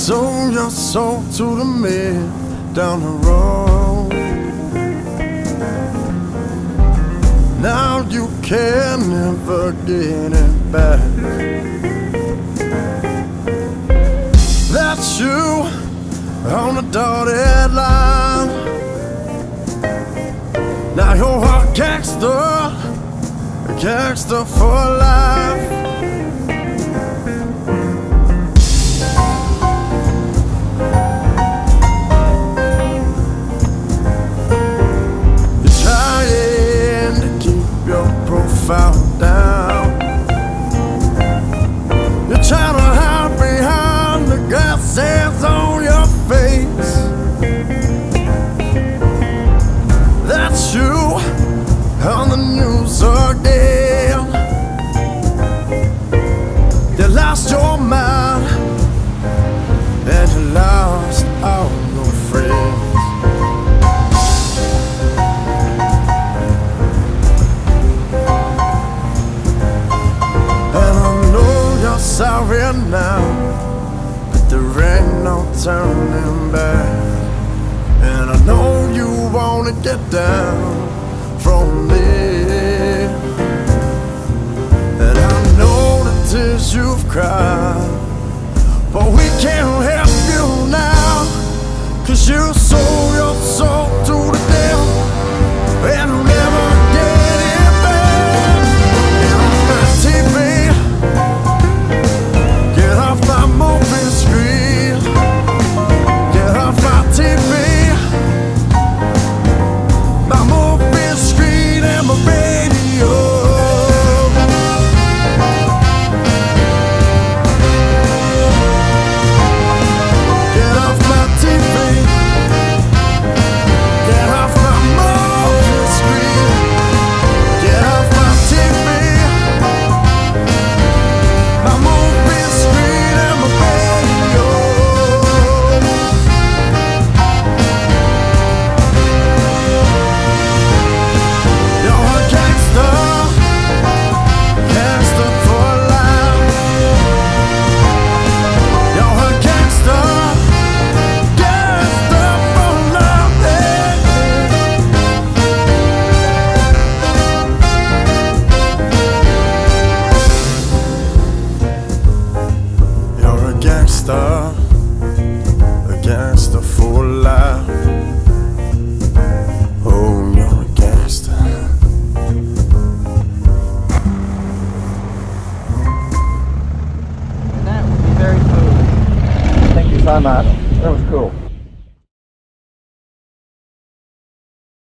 sold your soul to the man down the road. Now you can never get it back. That's you on the dotted line. Now you're a gangster, a gangster for life. You're trying to keep your profile down. You're trying to hide behind the glasses on your face. That's you on the news again. You lost your mind and you lost all your friends. And I know you're sorry now, but there ain't no turning back. And I know you wanna get down from me, and I know the tears you've cried, but we can't help you now, 'cause you sold your soul to the devil and you'll never get it back. Get off my TV, get off my movie screen, get off my TV, my movie screen and my radio. Get off my TV, get off my movie screen, get off my TV, my movie screen and my radio. You're a gangster, gangster for life. You're a gangster, gangster for life. You're a gangster for life. Oh, you're a gangster. And that would be very cool. Thank you so much. That was cool.